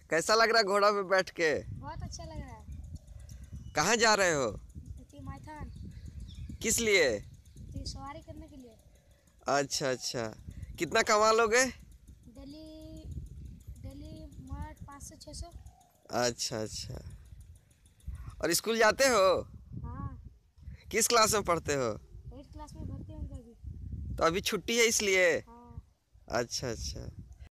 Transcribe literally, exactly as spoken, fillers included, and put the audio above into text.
कैसा लग रहा है घोड़ा पे बैठ के? बहुत अच्छा लग रहा है। कहाँ जा रहे हो? माइथन। किस लिए? सवारी करने के लिए। अच्छा अच्छा, कितना कमा लोगे? डेली डेली मट पाँच सौ छः सौ। अच्छा अच्छा, और स्कूल जाते हो? हाँ। किस क्लास में पढ़ते हो? एट क्लास में भर्ती हूँ अभी। तो अभी छुट्टी है इसलिए? हाँ। अच्छा अच्छा।